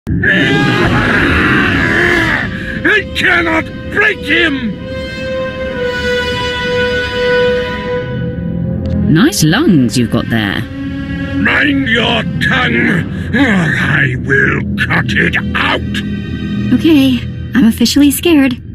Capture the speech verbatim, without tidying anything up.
I cannot break him! Nice lungs you've got there. Mind your tongue, or I will cut it out! Okay, I'm officially scared.